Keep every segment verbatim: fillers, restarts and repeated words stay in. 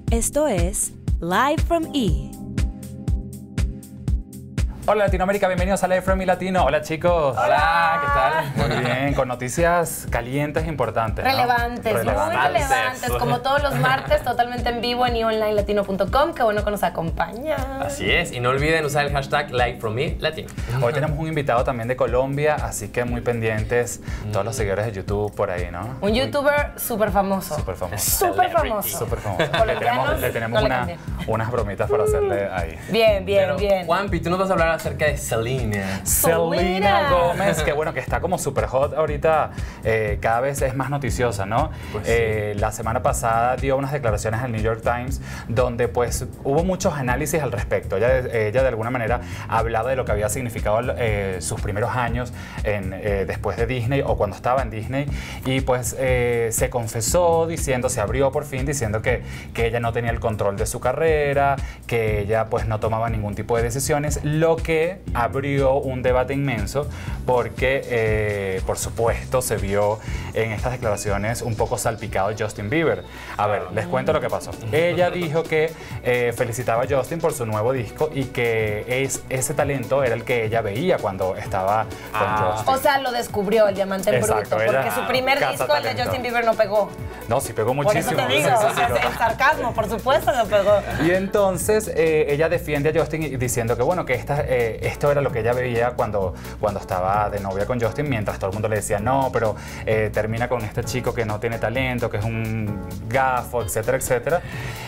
Esto es Live from E! Hola Latinoamérica, bienvenidos a Live from E Latino. Hola chicos. Hola, ¿qué tal? Muy bien, con noticias calientes e importantes, ¿no? Relevantes, Relevantes. muy relevantes, como todos los martes, totalmente en vivo en e online latino punto com. Qué bueno que nos acompaña. Así es, y no olviden usar el hashtag LiveFromMeLatino. Hoy tenemos un invitado también de Colombia, así que muy pendientes todos los seguidores de YouTube por ahí, ¿no? Un youtuber súper famoso. Súper famoso. Súper famoso. Súper famoso. Le tenemos, le tenemos no una, le unas bromitas para hacerle ahí. Bien, bien, Pero, bien. Juanpi, tú nos vas a hablar acerca de Selena. Selena Gómez, que bueno, que está como súper hot ahorita, eh, cada vez es más noticiosa, ¿no? Pues sí. eh, la semana pasada dio unas declaraciones al New York Times donde pues hubo muchos análisis al respecto. Ella, ella de alguna manera hablaba de lo que había significado eh, sus primeros años en, eh, después de Disney o cuando estaba en Disney, y pues eh, se confesó diciendo, se abrió por fin diciendo que, que ella no tenía el control de su carrera, que ella pues no tomaba ningún tipo de decisiones, lo que abrió un debate inmenso porque, eh, por supuesto, se vio en estas declaraciones un poco salpicado Justin Bieber. A ver, les cuento lo que pasó. Ella dijo que eh, felicitaba a Justin por su nuevo disco y que es, ese talento era el que ella veía cuando estaba con Ah. Justin. O sea, lo descubrió el diamante en Exacto, bruto, porque era su primer casa disco, el de talento. Justin Bieber, no pegó. No, sí pegó Por muchísimo. eso te digo, Sí, o sí, sea, sí, el sarcasmo, por supuesto, no pegó. Y entonces eh, ella defiende a Justin y- diciendo que bueno, que esta, eh, esto era lo que ella veía cuando, cuando estaba de novia con Justin, mientras todo el mundo le decía no, pero eh, termina con este chico que no tiene talento, que es un gafo, etcétera, etcétera.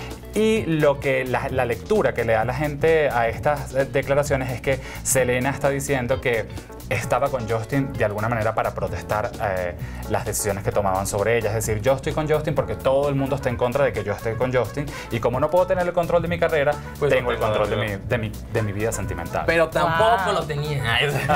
Y lo que la, la lectura que le da la gente a estas eh, declaraciones es que Selena está diciendo que estaba con Justin de alguna manera para protestar eh, las decisiones que tomaban sobre ella. Es decir, yo estoy con Justin porque todo el mundo está en contra de que yo esté con Justin, y como no puedo tener el control de mi carrera, Pues tengo no el tengo control de nada. mi, de, mi, de mi vida sentimental. Pero tampoco Wow. lo tenía.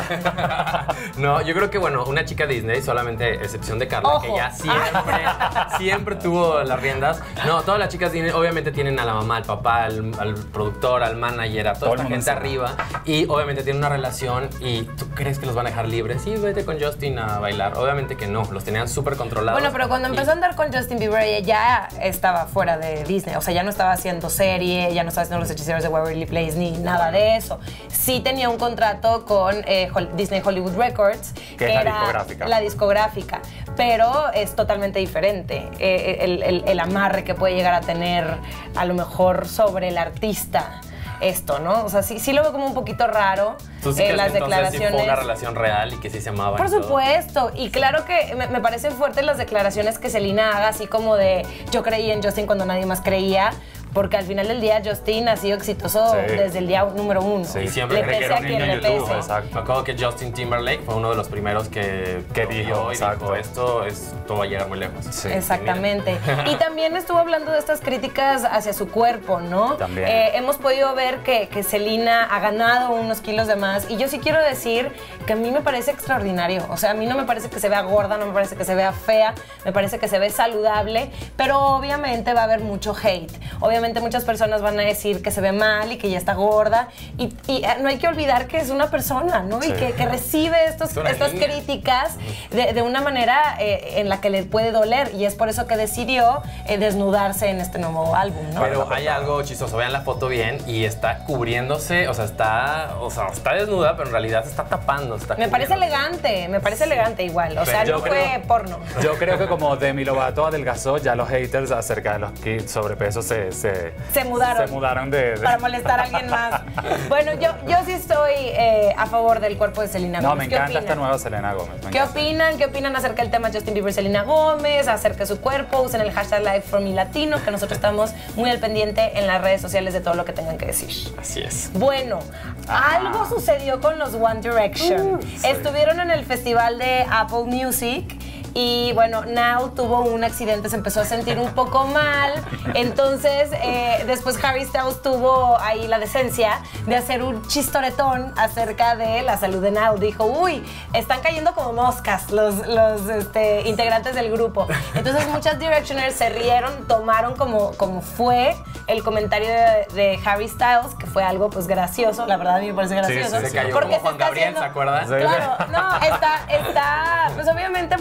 No, yo creo que, bueno, una chica Disney, solamente excepción de Carla, Ojo. que ya siempre, siempre tuvo las riendas. No, todas las chicas Disney obviamente tienen a la mamá, al papá, al, al productor, al manager, a Todo toda el esta mundo gente encima. arriba. Y obviamente tienen una relación y ¿tú crees que los van a dejar libres? Sí, vete con Justin a bailar. Obviamente que no, los tenían súper controlados. Bueno, pero cuando Y- empezó a andar con Justin Bieber, ella ya estaba fuera de Disney. O sea, ya no estaba haciendo serie, ya no estaba haciendo Los Hechiceros de Waverly Place, ni nada de eso. Sí tenía un contrato con eh, Hol- Disney Hollywood Records, Que es la discográfica. la discográfica, pero es totalmente diferente. Eh, el, el- el amarre que puede llegar a tener a lo mejor sobre el artista. Esto, ¿no? O sea, sí, sí lo veo como un poquito raro. ¿Tú sí eh, crees las que entonces sí declaraciones. fue una relación real y que sí se amaban? Por y todo? supuesto, y claro que me, me parecen fuertes las declaraciones que Selena haga, así como de yo creí en Justin cuando nadie más creía, porque al final del día Justin ha sido exitoso Sí. desde el día número uno. Sí, Y siempre le creí que pese era a un quien niño le en YouTube, pese. exacto. Me acuerdo que Justin Timberlake fue uno de los primeros que, Que lo dijo, vio y exacto. dijo, esto, esto va a llegar muy lejos. Sí. Exactamente. Y también estuvo hablando de estas críticas hacia su cuerpo, ¿no? También. Eh, hemos podido ver que, que Selena ha ganado unos kilos de más, y yo sí quiero decir que a mí me parece extraordinario. O sea, a mí no me parece que se vea gorda, no me parece que se vea fea, me parece que se ve saludable, pero obviamente va a haber mucho hate. Obviamente muchas personas van a decir que se ve mal y que ya está gorda, y, y eh, no hay que olvidar que es una persona, ¿no? Y Sí. que, que recibe estos, Es una estas niña. críticas de, de una manera eh, en la que le puede doler, y es por eso que decidió eh, desnudarse en este nuevo álbum, ¿no? Pero hay algo chistoso, vean la foto bien y está cubriéndose, o sea, está, o sea, está desnuda, pero en realidad se está tapando. se está Me parece cubriendo. elegante, me parece elegante igual. O sea, Pero no yo fue creo- porno. Yo creo que como Demi Lovato adelgazó, ya los haters acerca de los kids sobrepeso se, se, Se mudaron. se mudaron de, de- Para molestar a alguien más. Bueno, yo, yo sí estoy eh, a favor del cuerpo de Selena No, Gómez. me ¿Qué encanta esta opinan? nueva Selena Gómez. me ¿Qué encanta. opinan? ¿Qué opinan acerca del tema Justin Bieber, Selena Gómez? Acerca de su cuerpo. Usen el hashtag Live from Me Latino, que nosotros estamos muy al pendiente en las redes sociales de todo lo que tengan que decir. Así es. Bueno, Ajá. algo sucedió con los One Direction. Estuvieron en el festival de Apple Music y bueno, Now tuvo un accidente, se empezó a sentir un poco mal. Entonces, eh, después Harry Styles tuvo ahí la decencia de hacer un chistoretón acerca de la salud de Now. Dijo, uy, están cayendo como moscas los, los este, integrantes del grupo. Entonces, muchas Directioners se rieron, tomaron como, como fue el comentario de, de Harry Styles, que fue algo pues gracioso, la verdad a mí me parece gracioso. sí, Se cayó Porque como Juan está Gabriel, haciendo- ¿se acuerdan? Sí. Claro, no, está, está, pues obviamente burlándose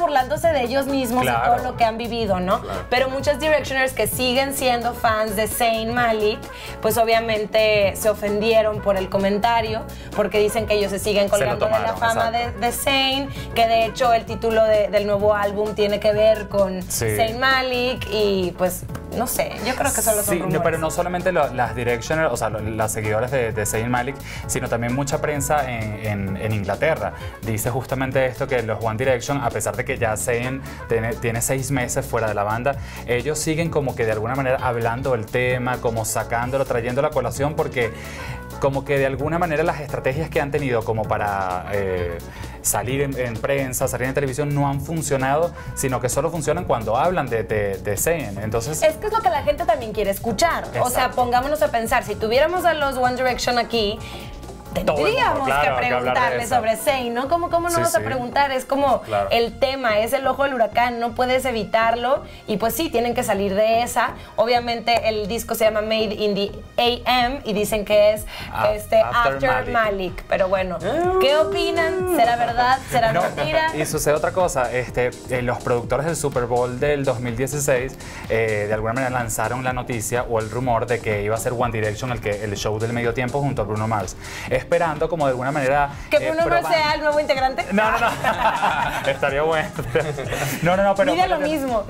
burlándose de ellos mismos Claro. y todo lo que han vivido, ¿no? Claro. Pero muchas Directioners que siguen siendo fans de Zayn Malik, pues obviamente se ofendieron por el comentario, porque dicen que ellos se siguen colgando de la tomaron, fama de, exacto. de Zayn, que de hecho el título de- del nuevo álbum tiene que ver con Sí. Zayn Malik y pues no sé, yo creo que solo son Sí, rumores. no, pero no solamente lo- las Directioners, o sea, lo- las seguidoras de, de Zayn Malik, sino también mucha prensa en, en- en Inglaterra. Dice justamente esto, que los One Direction, a pesar de que ya Zayn tiene, tiene seis meses fuera de la banda, ellos siguen como que de alguna manera hablando del tema, como sacándolo, trayendo a colación, porque como que de alguna manera las estrategias que han tenido como para eh, salir en, en prensa, salir en televisión, no han funcionado, sino que solo funcionan cuando hablan de, de, de Zayn. Entonces, Es que es lo que la gente también quiere escuchar. O sea, Exacto. pongámonos a pensar, si tuviéramos a los One Direction aquí, Todo el mundo, tendríamos claro, que hay que hablar de preguntarle eso. sobre Zayn, ¿no? ¿Cómo, cómo no Sí, vas a sí. preguntar? Es como Claro. el tema, es el ojo del huracán, no puedes evitarlo. Y pues sí, tienen que salir de esa. Obviamente el disco se llama Made in the A M y dicen que es A- este, After After, Malik. Malik. Pero bueno, ¿qué opinan? ¿Será verdad? ¿Será No, mentira? y sucede otra cosa, este, eh, los productores del Super Bowl del dos mil dieciséis eh, de alguna manera lanzaron la noticia o el rumor de que iba a ser One Direction el, que, el show del medio tiempo junto a Bruno Mars, esperando como de alguna manera... ¿Que eh, Bruno Mars probar- sea el nuevo integrante? No, no, no. Estaría bueno. No, no, no, pero... Mira lo mismo.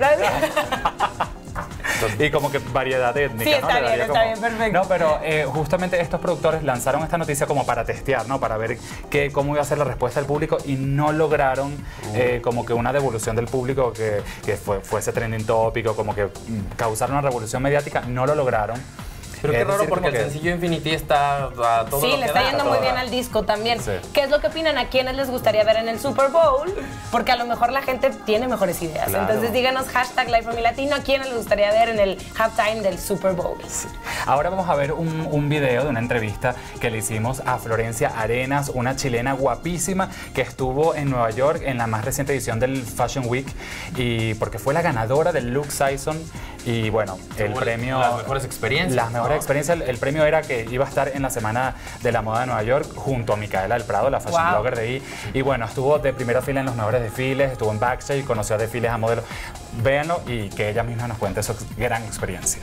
Y como que variedad étnica, Sí, ¿no? está Le bien, daría está bien, perfecto. No, pero eh, justamente estos productores lanzaron esta noticia como para testear, ¿no? Para ver que, cómo iba a ser la respuesta del público y no lograron eh, como que una devolución del público que, que fue, fuese trending tópico, como que mm, causar una revolución mediática, no lo lograron. Pero qué Es raro decir, porque como el que- sencillo Infinity está a todo Sí, lo le que está da. yendo a muy todo bien dar. al disco también. Sí. ¿Qué es lo que opinan? ¿A quiénes les gustaría ver en el Super Bowl? Porque a lo mejor la gente tiene mejores ideas. Claro. Entonces díganos hashtag Live from Latino, ¿a quiénes les gustaría ver en el halftime del Super Bowl? Ahora vamos a ver un, un video de una entrevista que le hicimos a Florencia Arenas, una chilena guapísima que estuvo en Nueva York en la más reciente edición del Fashion Week y porque fue la ganadora del Look Season y bueno, el Tuvo premio... las mejores experiencias, Las mejores ¿no? experiencias. El, el premio era que iba a estar en la Semana de la Moda de Nueva York junto a Micaela del Prado, la fashion Wow. blogger de ahí. Y bueno, estuvo de primera fila en los mejores desfiles, estuvo en backstage, conoció a desfiles a modelos. Véanlo y que ella misma nos cuente su ex- gran experiencia.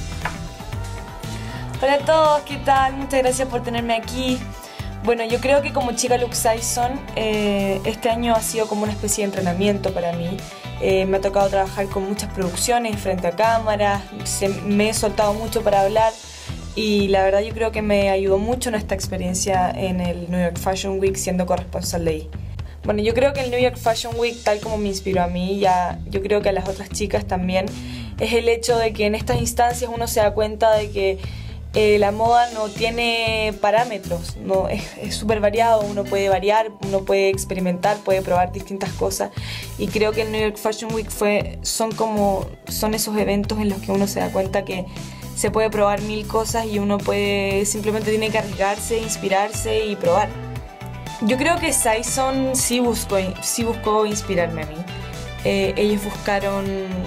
Hola a todos, ¿qué tal? Muchas gracias por tenerme aquí. Bueno, yo creo que como chica Look Season, eh, este año ha sido como una especie de entrenamiento para mí. Eh, me ha tocado trabajar con muchas producciones frente a cámaras, se- me he soltado mucho para hablar y la verdad yo creo que me ayudó mucho en esta experiencia en el New York Fashion Week siendo corresponsal de ahí. Bueno, yo creo que el New York Fashion Week, tal como me inspiró a mí, ya, yo creo que a las otras chicas también, es el hecho de que en estas instancias uno se da cuenta de que eh, la moda no tiene parámetros, no, es súper variado, uno puede variar, uno puede experimentar, puede probar distintas cosas y creo que el New York Fashion Week fue, son, como, son esos eventos en los que uno se da cuenta que se puede probar mil cosas y uno puede simplemente tiene que arriesgarse, inspirarse y probar. Yo creo que Saison sí buscó, sí buscó inspirarme a mí. Eh, ellos buscaron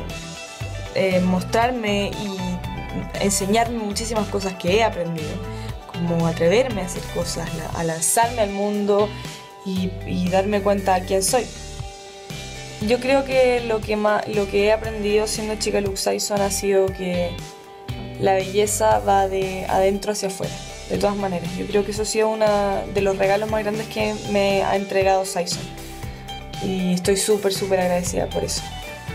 eh, mostrarme y enseñarme muchísimas cosas que he aprendido, como atreverme a hacer cosas, a lanzarme al mundo y, y darme cuenta de quién soy. Yo creo que lo que, más, lo que he aprendido siendo chica Look Season ha sido que la belleza va de adentro hacia afuera. De todas maneras, yo creo que eso ha sido uno de los regalos más grandes que me ha entregado Saison. Y estoy súper, súper agradecida por eso.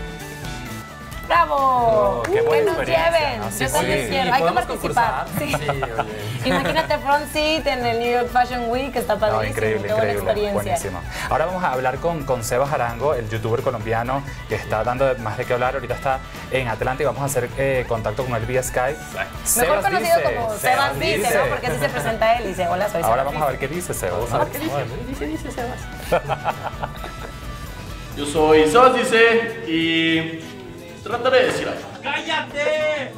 ¡Bravo! Oh, qué buena que nos experiencia, lleven. ¿no? Sí, Yo también sí. quiero. Hay que ¿podemos participar. concursar? Sí. Sí, oye. Imagínate front seat en el New York Fashion Week, está No, padrísimo. increíble, qué buena increíble, experiencia. buenísimo. Ahora vamos a hablar con, con Sebas Arango, el youtuber colombiano que está dando más de qué hablar. Ahorita está en Atlanta y vamos a hacer eh, contacto con él vía Skype. Mejor Sebas conocido dice, como Sebas dice, ¿no? Porque así se presenta él y dice, hola, soy Sebas. Ahora vamos a ver qué dice Sebas. A ver qué dice. Dice, dice Sebas. Yo soy Sebas Dice y trataré de decir algo. ¡Cállate!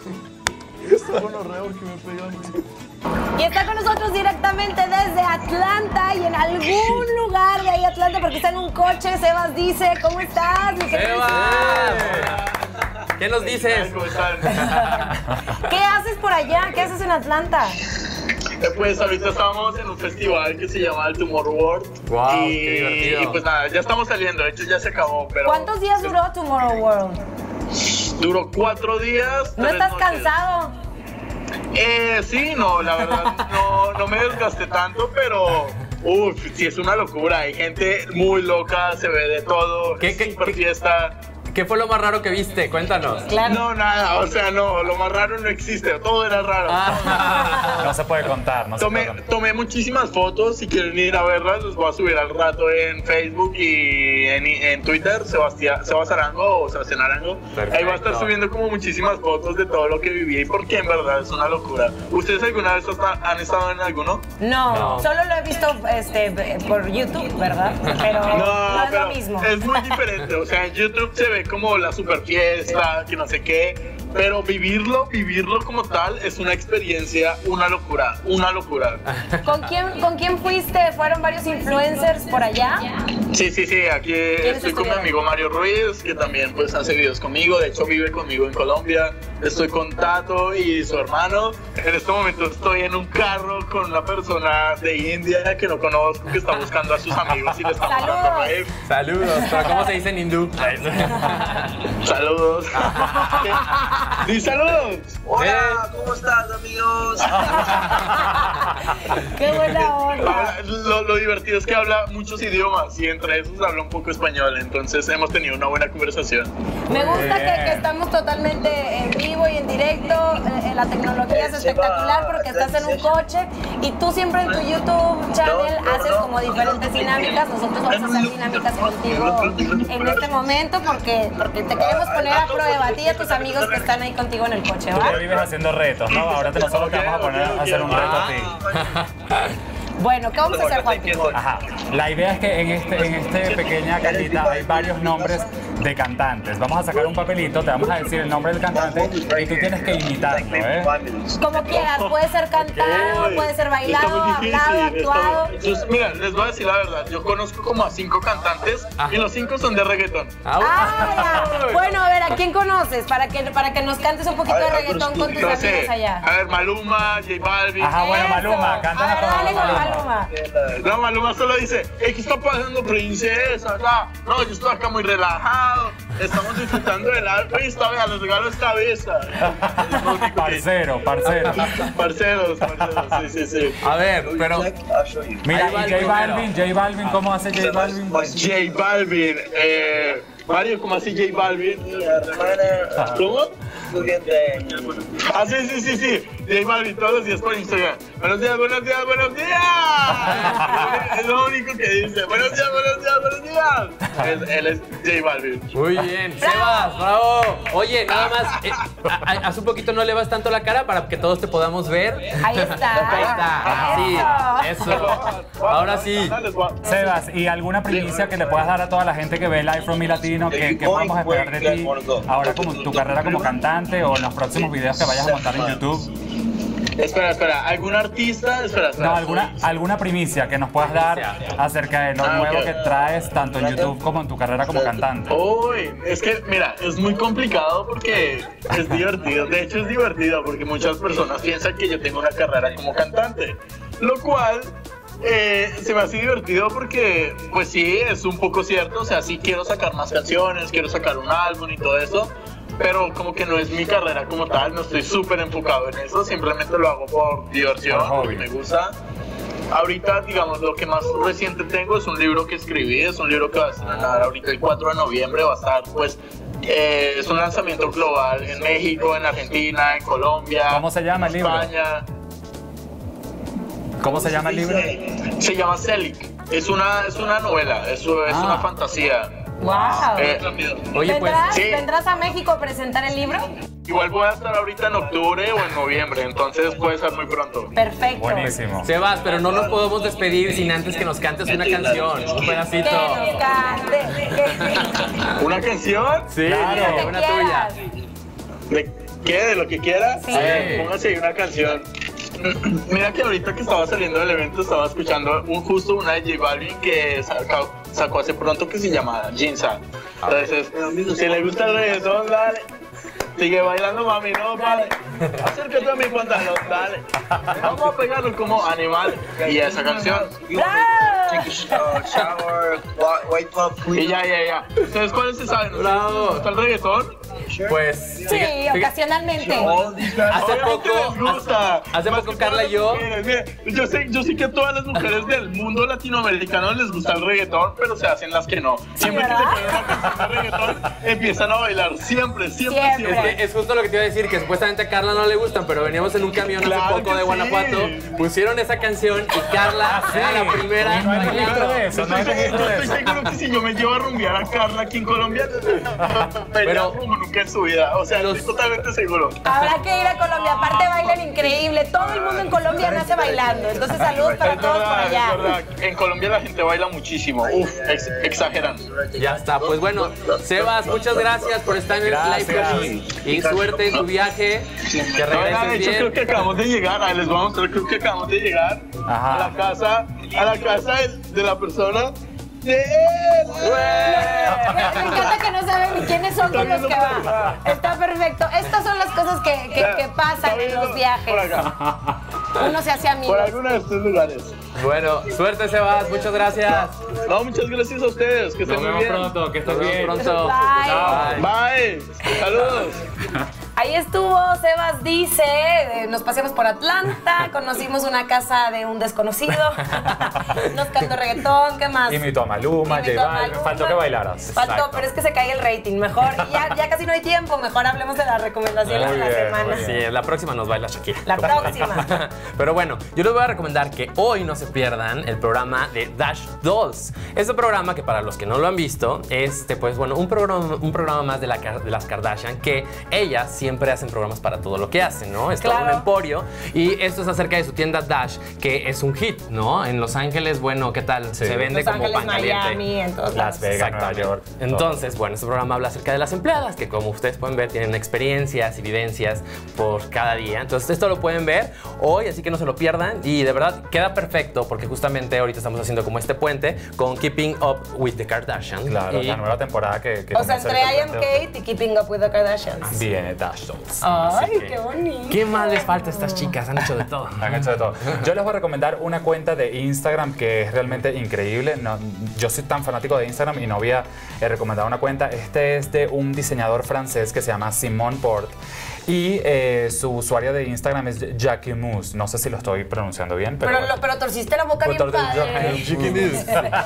Y está con nosotros directamente desde Atlanta y en algún lugar de ahí Atlanta porque está en un coche. Sebas dice, ¿cómo estás? mi querido ¡Sebas! ¿Qué nos dices? ¿Cómo están? ¿Qué haces por allá? ¿Qué haces en Atlanta? Eh, Pues ahorita estamos en un festival que se llama el Tomorrow World. Wow, y, qué divertido. y pues nada, ya estamos saliendo, de hecho ya se acabó, pero... ¿Cuántos días duró Tomorrow World? Duró cuatro días. ¿No tres estás noches. cansado? Eh, sí, no, la verdad, no, no me desgasté tanto, pero... Uf, sí, es una locura, hay gente muy loca, se ve de todo, ¿Qué, es qué, súper qué? fiesta. ¿Qué fue lo más raro que viste? Cuéntanos. Claro. No, nada, o sea, no, lo más raro no existe, todo era raro. Ah. No se puede contar, no se Tomé, puede contar. tomé muchísimas fotos, si quieren ir a verlas, los voy a subir al rato en Facebook y en, en Twitter, Sebastián, Sebas Arango o Sebastián Arango. Ahí va a estar Perfecto. subiendo como muchísimas fotos de todo lo que viví, porque en verdad es una locura. ¿Ustedes alguna vez hasta- han estado en alguno? No, No. solo lo he visto este, por YouTube, ¿verdad? Pero no, es pero lo mismo. es muy diferente, o sea, en YouTube se ve como la super fiesta, que no sé qué, pero vivirlo, vivirlo como tal es una experiencia, una locura, una locura. ¿Con quién, ¿Con quién fuiste? ¿Fueron varios influencers por allá? Sí, sí, sí, aquí estoy con mi estuvieron? amigo Mario Ruiz, que también pues hace videos conmigo, de hecho vive conmigo en Colombia. Estoy con Tato y su hermano. En este momento estoy en un carro con una persona de India que no conozco, que está buscando a sus amigos y le está mandando ¡Saludos! rave. Saludos. ¿Pero cómo se dice en hindú? Saludos. ¡Di saludos! Hola, ¿cómo estás, amigos? ¡Qué buena onda! Habla- Lo, lo divertido es que habla muchos idiomas y entre esos habla un poco español, entonces hemos tenido una buena conversación. Me gusta que, bien. que estamos totalmente en vivo y en directo. eh, la tecnología es espectacular porque estás en un coche y tú siempre en tu YouTube channel haces como diferentes dinámicas. Nosotros vamos a hacer dinámicas contigo en este momento porque, porque te queremos poner a prueba a ti y a tus amigos que están ahí contigo en el coche, Tú ¿va? ya vives haciendo retos, ¿no? Ahora te- nosotros te vamos a poner a hacer un reto a ti. Bueno, ¿qué vamos a hacer, Juanpi? Ajá. La idea es que en este, en este pequeña cajita hay varios nombres de cantantes. Vamos a sacar un papelito, te vamos a decir el nombre del cantante y tú tienes que imitarlo, ¿eh? Como quieras, puede ser cantado, puede ser bailado, Está muy difícil, hablado, está actuado. muy- Entonces, mira, les voy a decir la verdad. Yo conozco como a cinco cantantes Ajá. y los cinco son de reggaetón. Ah, Ah, ya. Bueno, a ver, ¿a quién conoces? Para que, para que nos cantes un poquito de reggaetón con tus No amigos sé. allá. A ver, Maluma, J Balvin. Ajá, bueno, Eso. Maluma, cántanos A ver, con dale con Maluma. Maluma. No, Maluma solo dice, "Ey, ¿qué está pasando, princesa? Acá. No, yo estoy acá muy relajado. Estamos disfrutando del alma y esta vez les regalo esta besa." Es lo único que- Parcero, parcero. Parceros, parceros, sí, sí, sí. A ver, pero... Mira, Ahí va y el J primero. Balvin, J Balvin, ¿cómo hace J Balvin? J Balvin, eh, Mario, ¿cómo así J Balvin? ¿Cómo? Ah, sí, sí, sí, sí. J Balvin todos los días por Instagram. Buenos días, buenos días, buenos días. Es lo único que dice. Buenos días, buenos días, buenos días. Él, él es J Balvin. Muy bien, Sebas, bravo. Oye, nada más, eh, a- hace un poquito no le vas tanto la cara para que todos te podamos ver. Ahí está. Ahí está, sí, eso. Ahora sí. Sebas, ¿y alguna primicia que le puedas dar a toda la gente que ve Live from Me Latino? ¿Qué, qué podemos esperar de ti ahora como tu carrera como cantante o en los próximos videos que vayas a montar en YouTube? Espera, espera. ¿Algún artista? Espera, espera. No, alguna, alguna primicia que nos puedas dar acerca de lo Ah, nuevo ok. que traes tanto en YouTube como en tu carrera como cantante. Uy, es que, mira, es muy complicado porque es divertido. De hecho, es divertido porque muchas personas piensan que yo tengo una carrera como cantante. Lo cual eh, se me hace divertido porque, pues sí, es un poco cierto. O sea, sí quiero sacar más canciones, quiero sacar un álbum y todo eso. Pero como que no es mi carrera como tal, no estoy súper enfocado en eso. Simplemente lo hago por diversión, Por hobby. porque me gusta. Ahorita, digamos, lo que más reciente tengo es un libro que escribí, es un libro que va a estrenar ahorita el cuatro de noviembre, va a estar, pues, eh, es un lanzamiento global en México, en Argentina, en Colombia, ¿Cómo se llama el libro? España. ¿Cómo se llama el libro? Se llama Selig, es una, es una novela, es, es Ah. una fantasía. Wow. Eh, Oye, pues, ¿Vendrás, sí. ¿Vendrás a México a presentar el libro? igual voy a estar ahorita en octubre o en noviembre, entonces puede ser muy pronto. Perfecto. Buenísimo. Sebas, pero no nos podemos despedir sin antes que nos cantes una canción, un Que pedacito. nos cante. que- ¿Una canción? Sí, lo que una quieras. tuya. ¿De qué? ¿De lo que quieras? Sí. A ver, póngase ahí una canción. Mira que ahorita que estaba saliendo del evento estaba escuchando un, justo una de J Balvin que sacó, sacó hace pronto que se llama Jinza. Entonces, si le gusta el reggaetón, dale. Sigue bailando, mami, no, vale. acércate a mi pantalón, dale. Vamos a pegarlo como animal. Y esa canción. Take a sh- uh, shower, wa- wake up, Y clean. ya, ya, ya. ¿Ustedes cuáles se saben? ¿Ustedes Bravo. les gusta el reggaetón? Pues. Sí, fíjate- fíjate- ocasionalmente. All these guys. Hace Obviamente poco- les gusta. hace Más poco que Carla todas y yo- las mujeres. Mire, yo sé, yo sé que a todas las mujeres del mundo latinoamericano les gusta el reggaetón, pero se hacen las que no. Siempre que ¿verdad? se ponen una canción de reggaetón, empiezan a bailar. Siempre, siempre, Siempre. siempre. Es que es justo lo que te iba a decir, que supuestamente a Carla no le gustan, pero veníamos en un camión hace Claro poco que de sí. Guanajuato, pusieron esa canción y Carla era la primera. No hay registro bailando. de eso, no hay Estoy, registro de estoy eso. seguro que si yo me llevo a rumbear a Carla aquí en Colombia, pero como nunca en su vida. O sea, Los- estoy totalmente seguro. Habrá que ir a Colombia, aparte bailan increíble. Todo el mundo en Colombia nace bailando. Entonces, saludos para Es todos por verdad, allá. es verdad. En Colombia la gente baila muchísimo. Uf, ex- exageran. Ya está, pues bueno, Sebas, muchas gracias por estar en el Gracias. Live from Me y suerte en tu viaje, que No, nada, de regreses hecho, creo bien. que acabamos de llegar. Ah, les voy a mostrar, creo que acabamos de llegar Ajá. a la casa, a la casa de, de la persona de él. Me, me encanta que no saben ni quiénes son con los que va. Está perfecto. Estas son las cosas que, que, que pasan en los viajes. Por acá, Uno se hace por amigo. alguno de estos lugares. Bueno, suerte Sebas, muchas gracias. No, muchas gracias a ustedes. Que estén muy bien. que Nos vemos pronto. Bye. Bye. Bye. Saludos. Ahí estuvo, Sebas dice, eh, nos paseamos por Atlanta, conocimos una casa de un desconocido, nos cantó reggaetón, ¿qué más? Invitó a Maluma, Invitó J a Balvin, Maluma. faltó que bailaras. Faltó, Exacto. pero es que se cae el rating, mejor, ya, ya casi no hay tiempo, mejor hablemos de las recomendaciones Muy de la bien, semana. muy Sí, la próxima nos baila Shakira. La próxima. Pero bueno, yo les voy a recomendar que hoy no se pierdan el programa de Dash Dolls. Este programa que para los que no lo han visto, este pues bueno, un programa, un programa más de, la, de las Kardashian, que ellas siempre hacen programas para todo lo que hacen, ¿no? Es todo Claro. un emporio. Y esto es acerca de su tienda Dash, que es un hit, ¿no? En Los Ángeles, bueno, ¿qué tal? Sí. Se vende Los como Ángeles, pan caliente. Miami, en todos Las lados. Vegas, Nueva York. Entonces, bueno, este programa habla acerca de las empleadas, que como ustedes pueden ver, tienen experiencias y vivencias por cada día. Entonces, esto lo pueden ver hoy, así que no se lo pierdan. Y de verdad, queda perfecto, porque justamente ahorita estamos haciendo como este puente con Keeping Up with the Kardashians. Claro, Y la nueva temporada que, que O sea, comienza entre I el Am puente. Kate y Keeping Up with the Kardashians. Viene Dash Dolls. Ay, Así que- qué bonito. ¿Qué más les falta a estas chicas? Han hecho de todo. Han hecho de todo. Yo les voy a recomendar una cuenta de Instagram que es realmente increíble. No, yo soy tan fanático de Instagram y no había eh, recomendado una cuenta. Este es de un diseñador francés que se llama Simon Porte. Y eh, su usuario de Instagram es Jackie Moose. No sé si lo estoy pronunciando bien, pero. Pero, bueno. lo- pero torciste la boca bien Doctor de padre. Jackie Moose.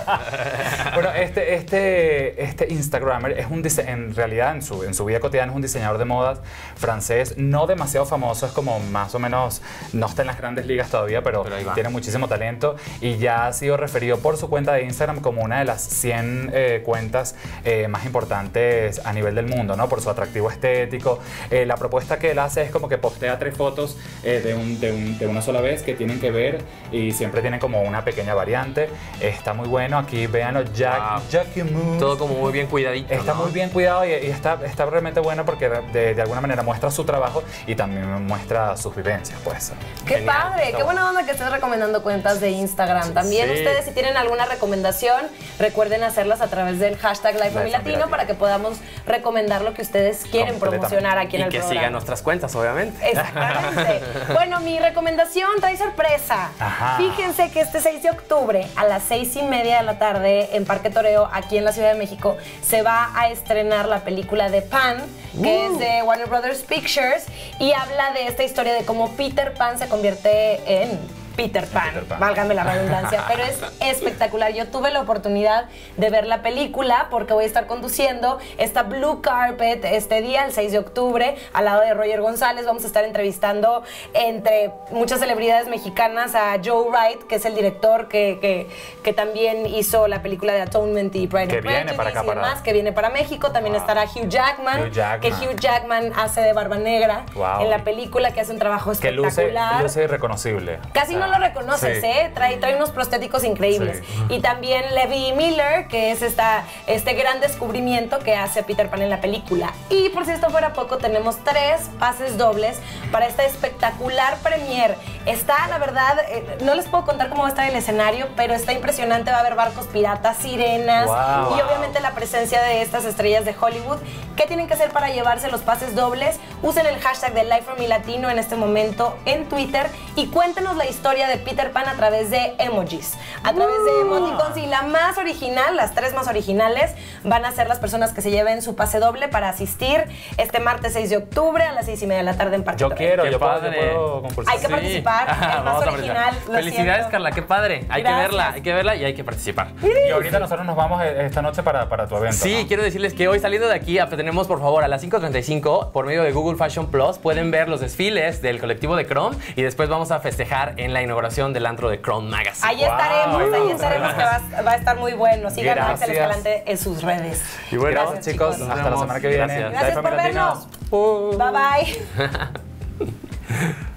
Bueno, este, este, este Instagrammer es un dise- en realidad en su, en su vida cotidiana es un diseñador de modas francés, no demasiado famoso, es como más o menos, no está en las grandes ligas todavía, pero, Pero ahí va. tiene muchísimo talento y ya ha sido referido por su cuenta de Instagram como una de las cien eh, cuentas eh, más importantes a nivel del mundo, ¿no? Por su atractivo estético. Eh, la propuesta que él hace es como que postea tres fotos eh, de, un, de, un- de una sola vez que tienen que ver y siempre tienen como una pequeña variante. Está muy bueno, aquí véanlo, Jack, Wow. Jackie Moose. Todo como muy bien cuidadito. Está ¿no? muy bien cuidado y, y está, está realmente bueno porque de, de alguna manera muestra su trabajo y también muestra sus vivencias, pues. Qué Genial. padre, Está qué bueno. buena onda que estés recomendando cuentas de Instagram. También Sí. ustedes si tienen alguna recomendación, recuerden hacerlas a través del hashtag Live from Live from Latino Latino. para que podamos recomendar lo que ustedes quieren Completamente. promocionar aquí en Y el que programa. sigan nuestras cuentas, obviamente. Exactamente. Bueno, mi recomendación trae sorpresa. Ajá. Fíjense que este seis de octubre a las seis y media de la tarde en Parque Toreo, aquí en la Ciudad de México, se va a estrenar la película de Pan, que es de Warner Brothers Pictures y habla de esta historia de cómo Peter Pan se convierte en Peter Pan, Peter Pan. válgame la redundancia, pero es espectacular. Yo tuve la oportunidad de ver la película porque voy a estar conduciendo esta Blue Carpet este día, el seis de octubre, al lado de Roger González. Vamos a estar entrevistando entre muchas celebridades mexicanas a Joe Wright, que es el director que, que, que también hizo la película de Atonement y Pride Que and viene para Prejudice acá, y para- demás, que viene para México. También Wow. estará Hugh Jackman, Hugh Jackman. que Hugh Jackman hace de Barba Negra Wow. en la película, que hace un trabajo Que luce, espectacular. luce irreconocible. Casi O no lo reconoces, Sí. ¿eh? Trae, trae unos prostéticos increíbles. Sí. Y también Levi Miller, que es esta, este gran descubrimiento que hace Peter Pan en la película. Y por si esto fuera poco, tenemos tres pases dobles para esta espectacular premiere. Está, la verdad, eh, no les puedo contar cómo va a estar el escenario, pero está impresionante. Va a haber barcos piratas, sirenas Wow. y obviamente la presencia de estas estrellas de Hollywood. ¿Qué tienen que hacer para llevarse los pases dobles? Usen el hashtag de Live from Me Latino en este momento en Twitter y cuéntenos la historia de Peter Pan a través de emojis, a través de emoticons, y la más original, las tres más originales, van a ser las personas que se lleven su pase doble para asistir este martes seis de octubre a las seis y media de la tarde en Parque Yo Torrey. quiero, Qué yo puedo, padre. yo puedo concursar. Hay que participar, el más Vamos a original, participar. lo Felicidades, siento. Carla, qué padre. Hay que Gracias. verla, hay que verla y hay que participar. Y ahorita nosotros nos vamos eh, esta noche para, para tu evento. Sí, ¿no? quiero decirles que hoy saliendo de aquí tenemos, por favor, a las cinco treinta y cinco por medio de Google Fashion Plus pueden ver los desfiles del colectivo de Chrome y después vamos a festejar en la inauguración del antro de Chrome Magazine. Ahí Wow, estaremos, ahí wow. estaremos, que va, va a estar muy bueno. Sigan a Axel Gracias. Escalante en sus redes. Y bueno, Gracias, chicos. Nos Hasta la vemos. semana que viene. Gracias. Gracias Live por from Me Latino. vernos. Bye bye.